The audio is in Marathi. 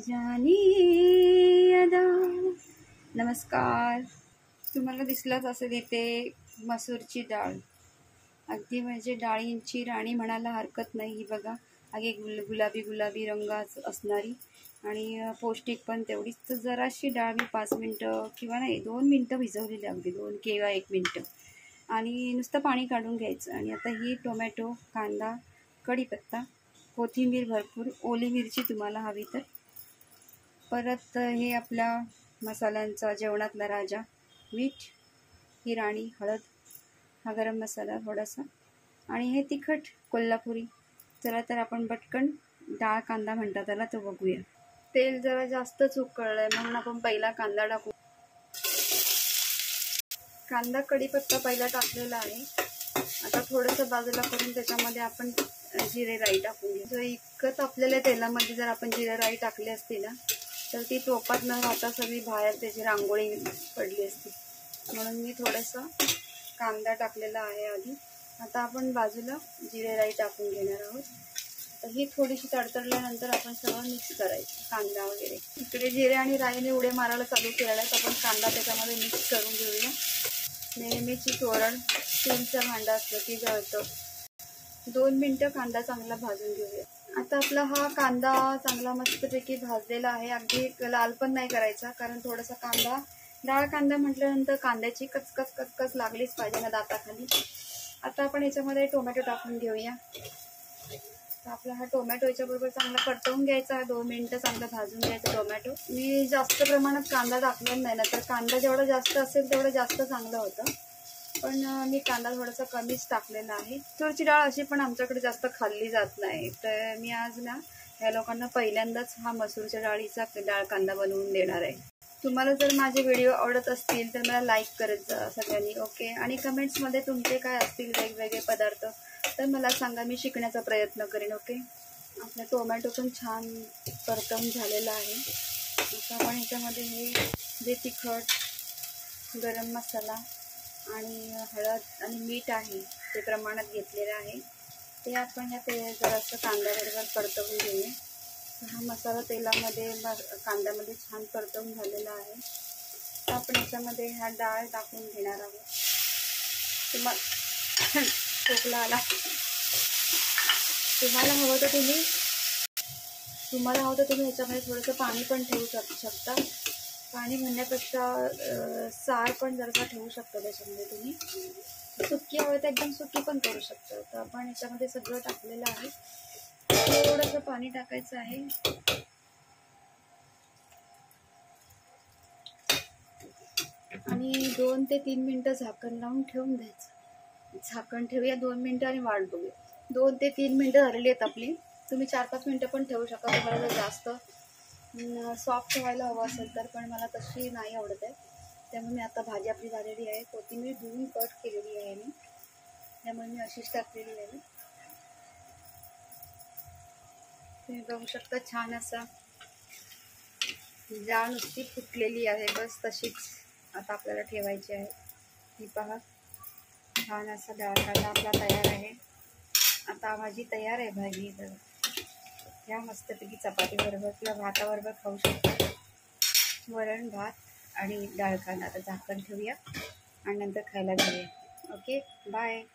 जानी अदा। नमस्कार, तुम्हाला दिसलाच असेल इथे मसूरची डाळ, अगदी म्हणजे डाळींची राणी म्हणायला हरकत नाही। ही बघा, अगदी गुलाबी गुलाबी रंगाच असणारी आणि पौष्टिक पण तेवढीच। तर जराशी डाळ मी 5 मिनटं किंवा नाही 2 मिनटं भिजवलेली, अगदी 2 किंवा 1 मिनटं, आणि नुसतं पाणी काढून घ्यायचं। आणि आता ही टोमॅटो, कांदा, कढीपत्ता, कोथिंबीर, भरपूर ओली मिरची तुम्हाला हवी तर, परत हे आपल्या मसाल्यांचा जेवणातला राजा मीठ, ही राणी हळद, हा गरम मसाला थोडासा, आणि हे तिखट कोल्हापुरी। चला तर आपण पटकन डाळ कांदा म्हणतात त्याला तो बघूया। तेल जरा जास्तच उकळलंय म्हणून आपण पहिला कांदा टाकू। कांदा कढीपत्ता पहिला टाकलेला आहे। आता थोडंसं बाजूला करून त्याच्यामध्ये आपण जिरे राई टाकून घेऊ। जर इतकंच आपल्याला तेलामध्ये जर आपण जिरे राई टाकली असती ना, तर ती टोपात न राहता सगळी बाहेर त्याची रांगोळी पडली असती। म्हणून मी थोडंसं कांदा टाकलेला आहे आधी। आता आपण बाजूला जिरे राई टाकून घेणार आहोत। तर ही थोडीशी तडतडल्यानंतर आपण सगळं मिक्स करायचं, कांदा वगैरे। इकडे जिरे आणि राईने उडे मारायला चालू केलेला आहे, आपण कांदा त्याच्यामध्ये मिक्स करून घेऊया। नेहमीची तोरण स्टीलचं भांडं असलं की जळतं। 2 मिनटं कांदा चांगला भाजून घेऊया। आता आपला हा कांदा चांगला मस्तपैकी भाजलेला आहे। अगदी लाल पण नाही करायचा, कारण थोडासा कांदा, डाळ कांदा म्हटल्यानंतर कांद्याची कचकच कचकच लागलीच पाहिजे ना दाताखाली। आता आपण याच्यामध्ये टोमॅटो टाकून घेऊया। तर आपला हा टोमॅटो याच्याबरोबर चांगला परतवून घ्यायचा, 2 मिनटं चांगला भाजून घ्यायचा टोमॅटो। मी जास्त प्रमाणात कांदा टाकलेला नाही ना, तर कांदा जेवढा जास्त असेल तेवढं जास्त चांगलं होतं, पण मी कांदा थोडासा कमीच टाकलेला आहे। मसूरची डाळ अशी पण आमच्याकडे जास्त खाल्ली जात नाही, तर मी आज ना ह्या लोकांना पहिल्यांदाच हा मसूरच्या डाळीचा डाळ कांदा बनवून देणार आहे। तुम्हाला जर माझे व्हिडिओ आवडत असतील तर मला लाईक करत जा सगळ्यांनी, ओके। आणि कमेंट्समध्ये तुमचे काय असतील वेगवेगळे पदार्थ तर मला सांगा, मी शिकण्याचा प्रयत्न करेन, ओके। आपला टोमॅटो पण छान परतवून झालेला आहे। आता आपण ह्याच्यामध्ये हे जे तिखट, गरम मसाला आणि हळद आणि मीठ आहे ते प्रमाणात घेतलेलं आहे, ते आपण ह्या जरासं कांद्याबरोबर परतवून घेऊया। हा मसाला तेलामध्ये कांद्यामध्ये छान परतवून झालेला आहे। तर आपण याच्यामध्ये हा डाळ टाकून घेणार आहोत। खोकला आला, तुम्हाला हवं तर तुम्ही ह्याच्यामध्ये थोडंसं पाणी पण ठेवू शकता। पाणी म्हणण्यापेक्षा सार पण जरासा ठेवू शकता त्याच्यामध्ये तुम्ही। सुकी हवं तर एकदम सुकी पण करू शकता। तर आपण याच्यामध्ये सगळं टाकलेलं आहे, थोडंसं पाणी टाकायचं आहे। आणि 2 ते 3 मिनटं झाकण लावून ठेवून द्यायचं। झाकण ठेवूया 2 मिनटं आणि वाट बघूया। 2 ते 3 मिनटं झालेली आहेत आपली। तुम्ही 4-5 मिनटं पण ठेवू शकता तुम्हाला जर जास्त सॉफ्ट व्हायला हवं असेल तर, पण मला तशी नाही आवडत आहे। त्यामुळे मी आता भाजी आपली झालेली आहे, कोथिंबीर धुवून कट केलेली आहे मी, त्यामुळे मी अशीच टाकलेली आहे। तुम्ही बघू शकता छान असा डाळ नुसती फुटलेली आहे, बस तशीच आता आपल्याला ठेवायची आहे। ही पहा, छान असा डाळ कांदा आपला तयार आहे। आता भाजी तयार आहे। भाजी तर ह्या मस्तपैकी चपाती बरोबर किंवा भाताबरोबर खाऊ शकता। वरण भात आणि डाळ कांदा। आता झाकण ठेवूया आणि नंतर खायला घेऊया, ओके। बाय।